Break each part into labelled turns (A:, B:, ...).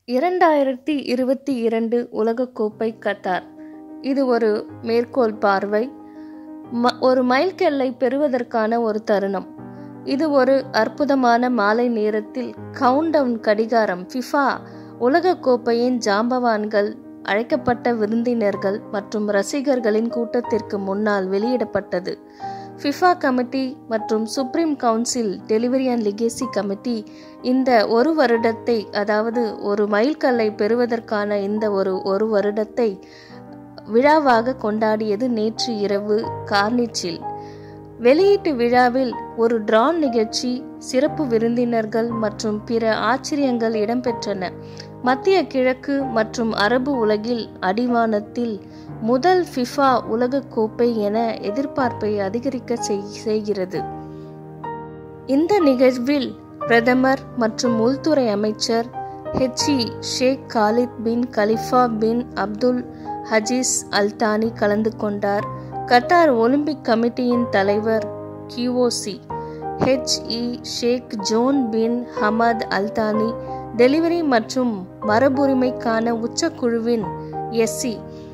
A: 2022 உலகக்கோப்பை கத்தார். இது ஒரு மேற்கோள் பார்வை, ஒரு மைல்கல்லை பெறுவதற்கான ஒரு தருணம். இது ஒரு அற்புதமான மாலை நேரத்தில் கவுண்டவுன் கடிகாரம் ஃபிஃபா உலகக்கோப்பையின் ஜாம்பவான்கள், அழைக்கப்பட்ட விருந்தினர்கள் மற்றும் ரசிகர்களின் கூட்டத்திற்கு முன்னால் வெளியிடப்பட்டது. ஃபிஃபா கமிட்டி மற்றும் supreme council delivery and legacy committee இந்த ஒரு வருடத்தை, அதாவது ஒரு மைல்கல்லை பெறுவதற்கான இந்த ஒரு வருடத்தை விழாவாக கொண்டாடியது நேற்று இரவு கார்னிச்சில். வெளியீட்டு விழாவில் ஒரு டிரான் நிகழ்ச்சி, சிறப்பு விருந்தினர்கள் மற்றும் பிற ஆச்சரியங்கள் இடம்பெற்றன. மத்திய கிழக்கு மற்றும் அரபு உலகில் அடிவானத்தில் முதல் ஃபிஃபா உலகக்கோப்பை என எதிர்பார்ப்பை அதிகரிக்க செய்கிறது. இந்த நிகழ்வில் பிரதமர் மற்றும் உள்துறை அமைச்சர் Sheikh Khalid bin Khalifa bin Abdul Aziz Al Thani கலந்து கொண்டார். கத்தார் ஒலிம்பிக் கமிட்டியின் தலைவர் QOC Sheikh Joaan bin Hamad Al Thani, delivery மற்றும் மரபுரிமைக்கான உச்சக்குழுவின் SC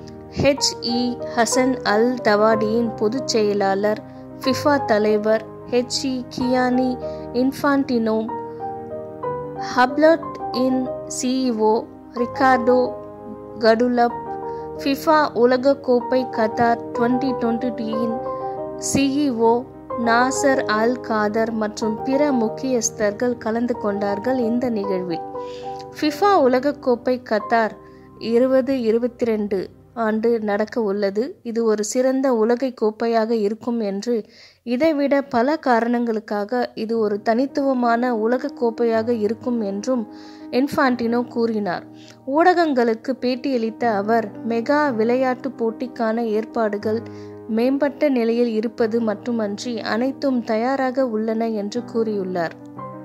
A: ஹசன் அல் தவாடியின் பொதுச் செயலாளர், ஃபிஃபா தலைவர் கியானி இன்ஃபான்டினோ, ஹப்லட் இன் CEO ரிகார்டோ கடுலப், ஃபிஃபா உலகக்கோப்பை Qatar 2022 CEO Nasser Al Khater மற்றும் பிற முக்கியஸ்தர்கள் கலந்து கொண்டார்கள். இந்த நிகழ்வில் ஃபிஃபா உலகக்கோப்பை கத்தார் 2022 ஆண்டு நடக்க உள்ளது. இது ஒரு சிறந்த உலகை கோப்பையாக இருக்கும் என்று, இதைவிட பல காரணங்களுக்காக இது ஒரு தனித்துவமான உலக கோப்பையாக இருக்கும் என்றும் இன்ஃபான்டினோ கூறினார். ஊடகங்களுக்கு பேட்டியளித்த அவர், மெகா விளையாட்டு போட்டிக்கான ஏற்பாடுகள் மேம்பட்ட நிலையில் இருப்பது மட்டுமன்றி அனைத்தும் தயாராக உள்ளன என்று கூறியுள்ளார்.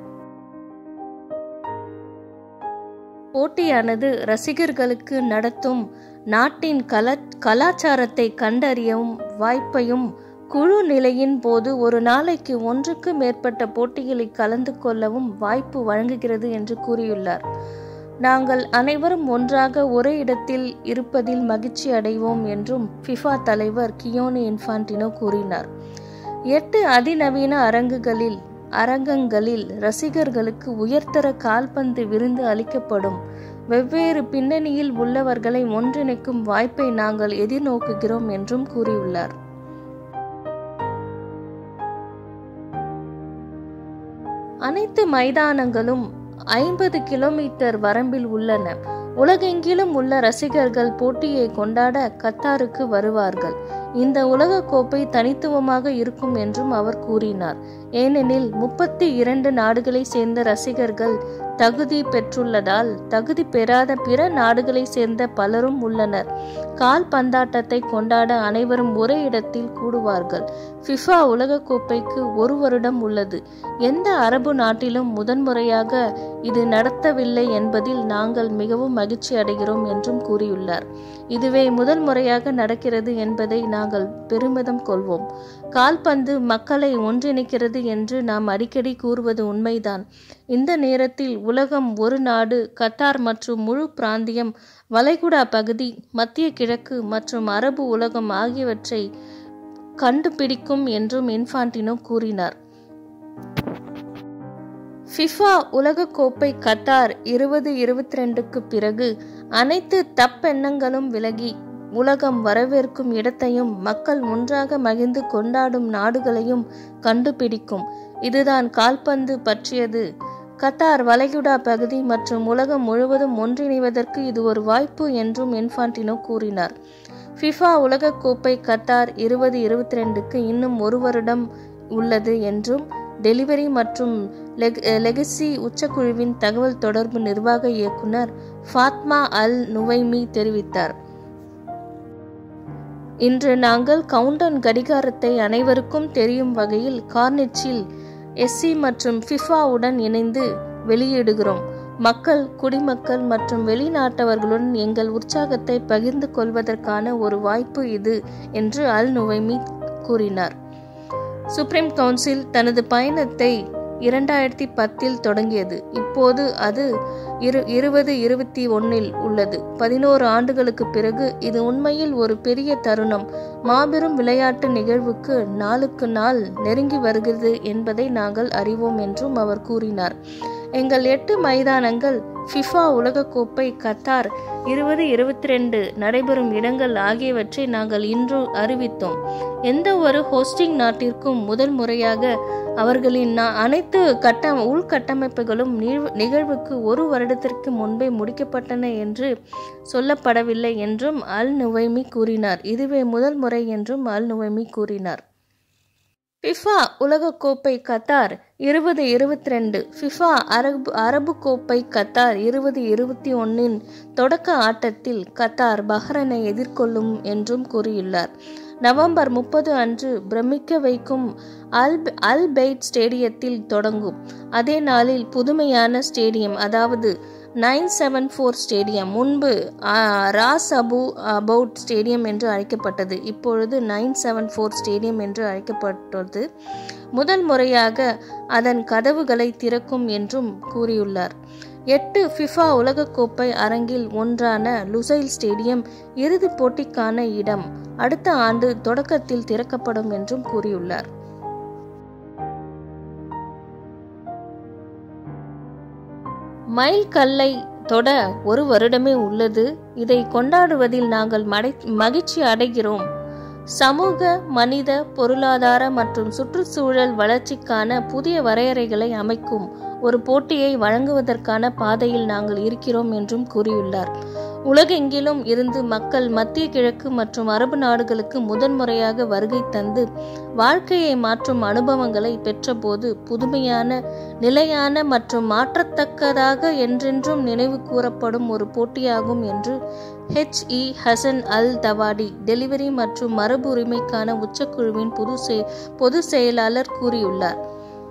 A: போட்டியானது ரசிகர்களுக்கு நடத்தும் நாட்டின் கலாச்சாரத்தை கண்டறியவும் வாய்ப்பையும், குழு நிலையின் போது ஒரு நாளைக்கு 1க்கு மேற்பட்ட போட்டிகளை கலந்து கொள்ளவும் வாய்ப்பு வழங்குகிறது என்று கூறியுள்ளார். நாங்கள் அனைவரும் ஒன்றாக ஒரே இடத்தில் இருப்பதில் மகிழ்ச்சி அடைவோம் என்றும் ஃபிஃபா தலைவர் கியானி இன்ஃபான்டினோ கூறினார். 8 அதிநவீன அரங்கங்களில் ரசிகர்களுக்கு உயர்தர கால்பந்து விருந்து அளிக்கப்படும். வெவ்வேறு பின்னணியில் உள்ளவர்களை ஒன்றிணைக்கும் வாய்ப்பை நாங்கள் எதிர்நோக்குகிறோம் என்றும் கூறியுள்ளார். அனைத்து மைதானங்களும் 50 கிலோமீட்டர் வரம்பில் உள்ளன. உலகெங்கிலும் உள்ள ரசிகர்கள் போட்டியை கொண்டாட கத்தாருக்கு வருவார்கள். இந்த உலகக்கோப்பை தனித்துவமாக இருக்கும் என்றும் அவர் கூறினார். ஏனெனில் 32 நாடுகளை சேர்ந்த ரசிகர்கள் தகுதி பெற்றுள்ளதால் தகுதி பெறாத பிற நாடுகளை சேர்ந்த பலரும் உள்ளனர். கால்பந்தாட்டத்தை கொண்டாட அனைவரும் ஒரே இடத்தில் கூடுவார்கள். ஃபிஃபா உலகக்கோப்பைக்கு 1 வருடம் உள்ளது. எந்த அரபு நாட்டிலும் முதன்முறையாக இது நடத்தவில்லை என்பதில் நாங்கள் மிகவும் மகிழ்ச்சி அடைகிறோம் என்றும் கூறியுள்ளார். இதுவே முதல் முறையாக நடக்கிறது என்பதை நாங்கள் பெருமிதம் கொள்வோம். கால்பந்து மக்களை ஒன்றிணைக்கிறது என்று நாம் அடிக்கடி கூறுவது உண்மைதான். இந்த நேரத்தில் உலகம் ஒரு நாடு, கத்தார் மற்றும் முழு பிராந்தியம், வளைகுடா பகுதி, மத்திய கிழக்கு மற்றும் அரபு உலகம் ஆகியவற்றை கண்டுபிடிக்கும் என்றும் இன்ஃபான்டினோ கூறினார். ஃபிஃபா உலகக்கோப்பை கத்தார் 2022க்கு பிறகு அனைத்து தப்பெண்ணங்களும் விலகி உலகம் வரவேற்கும் இடத்தையும் மக்கள் ஒன்றாக மகிழ்ந்து கொண்டாடும் நாடுகளையும் கண்டுபிடிக்கும். இதுதான் கால்பந்து பற்றியது. கத்தார் வளைகுடா பகுதி மற்றும் உலகம் முழுவதும் ஒன்றிணைவதற்கு இது ஒரு வாய்ப்பு என்றும் இன்ஃபான்டினோ கூறினார். ஃபிஃபா உலகக்கோப்பை கத்தார் 2022க்கு இன்னும் 1 வருடம் உள்ளது என்றும் டெலிவரி மற்றும் லெகசி உச்சக்குழுவின் தகவல் தொடர்பு நிர்வாக இயக்குனர் ஃபாத்மா அல் நுவைமி தெரிவித்தார். இன்று நாங்கள் கவுண்டவுன் கடிகாரத்தை அனைவருக்கும் தெரியும் வகையில் கார்னிச்சில் SC மற்றும் ஃபிஃபாவுடன் இணைந்து வெளியிடுகிறோம். மக்கள், குடிமக்கள் மற்றும் வெளிநாட்டவர்களுடன் எங்கள் உற்சாகத்தை பகிர்ந்து கொள்வதற்கான ஒரு வாய்ப்பு இது என்று அல் நுவைமி கூறினார். சுப்ரீம் கவுன்சில் தனது பயணத்தை 2010 தொடங்கியது. இப்போது அது 2021 உள்ளது. 11 ஆண்டுகளுக்கு பிறகு இது உண்மையில் ஒரு பெரிய தருணம். மாபெரும் விளையாட்டு நிகழ்வுக்கு நாளுக்கு நாள் நெருங்கி வருகிறது என்பதை நாங்கள் அறிவோம் என்றும் அவர் கூறினார். எங்கள் 8 மைதானங்கள் FIFA உலகக்கோப்பை கத்தார் 2022 நடைபெறும் இடங்கள் ஆகியவற்றை நாங்கள் இன்று அறிவித்தோம். எந்த ஒரு ஹோஸ்டிங் நாட்டிற்கும் முதல் முறையாக அவர்களின் அனைத்து உள்கட்டமைப்புகளும் நிகழ்வுக்கு 1 வருடத்திற்கு முன்பே முடிக்கப்பட்டன என்று சொல்லப்படவில்லை என்றும் அல் நுவைமி கூறினார். இதுவே முதல் முறை என்றும் அல் நுவைமி கூறினார். FIFA உலகக்கோப்பை கத்தார் 2022 FIFA அரபு கோப்பை கத்தார் 2021 தொடக்க ஆட்டத்தில் கத்தார் பஹ்ரைனை எதிர்கொள்ளும் என்றும் கூறியுள்ளார். நவம்பர் 30 அன்று பிரமிக்க வைக்கும் அல் பெய்ட் ஸ்டேடியத்தில் தொடங்கும். அதே நாளில் புதுமையான ஸ்டேடியம், அதாவது 974 ஸ்டேடியம், முன்பு ராஸ் அபவுட் ஸ்டேடியம் என்று அழைக்கப்பட்டது, இப்பொழுது 974 ஸ்டேடியம் என்று அழைக்கப்பட்டது, முதல் முறையாக அதன் கதவுகளை திறக்கும் என்றும் கூறியுள்ளார். 8 FIFA உலகக்கோப்பை அரங்கில் ஒன்றான லுசைல் ஸ்டேடியம் இறுதிப் போட்டிக்கான இடம் அடுத்த ஆண்டு தொடக்கத்தில் திறக்கப்படும் என்றும் கூறியுள்ளார். மைல் கல்லை தொட 1 வருடமே உள்ளது. இதை கொண்டாடுவதில் நாங்கள் மகிழ்ச்சி அடைகிறோம். சமூக, மனித, பொருளாதார மற்றும் சுற்றுச்சூழல் வளர்ச்சிக்கான புதிய வரையறைகளை அமைக்கும் ஒரு போட்டியை வழங்குவதற்கான பாதையில் நாங்கள் இருக்கிறோம் என்றும் கூறியுள்ளார். உலகெங்கிலும் இருந்து மக்கள் மத்திய கிழக்கு மற்றும் அரபு நாடுகளுக்கு முதன்முறையாக வருகை தந்து வாழ்க்கையை மாற்றும் அனுபவங்களை பெற்றபோது புதுமையான, நிலையான மற்றும் மாற்றத்தக்கதாக என்றென்றும் நினைவு கூறப்படும் ஒரு போட்டியாகும் என்று HE Hassan Al Thawadi, delivery மற்றும் மரபு உரிமைக்கான உச்சக்குழுவின் பொது செயலாளர் கூறியுள்ளார்.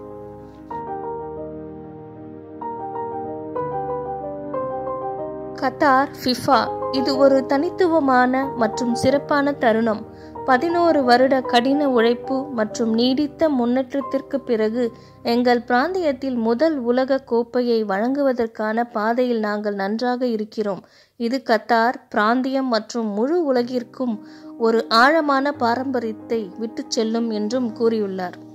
A: கத்தார் FIFA இது ஒரு தனித்துவமான மற்றும் சிறப்பான தருணம். 11 வருட கடின உழைப்பு மற்றும் நீடித்த முன்னேற்றத்திற்கு பிறகு எங்கள் பிராந்தியத்தில் முதல் உலக கோப்பையை வழங்குவதற்கான பாதையில் நாங்கள் நன்றாக இருக்கிறோம். இது கத்தார் பிராந்தியம் மற்றும் முழு உலகிற்கும் ஒரு ஆழமான பாரம்பரியத்தை விட்டுச் செல்லும் என்றும் கூறியுள்ளார்.